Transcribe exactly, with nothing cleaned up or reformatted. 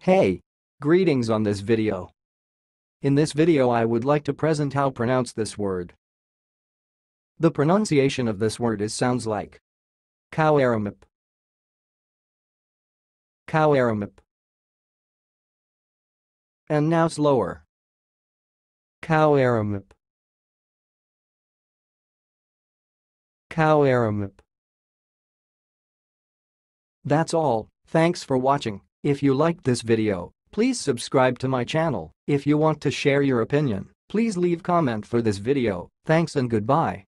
Hey! Greetings on this video. In this video I would like to present how pronounce this word. The pronunciation of this word is sounds like Cowaramup. Cowaramup. And now slower. Cowaramup. Cowaramup. That's all, thanks for watching. If you liked this video, please subscribe to my channel. If you want to share your opinion, please leave comment for this video. Thanks and goodbye.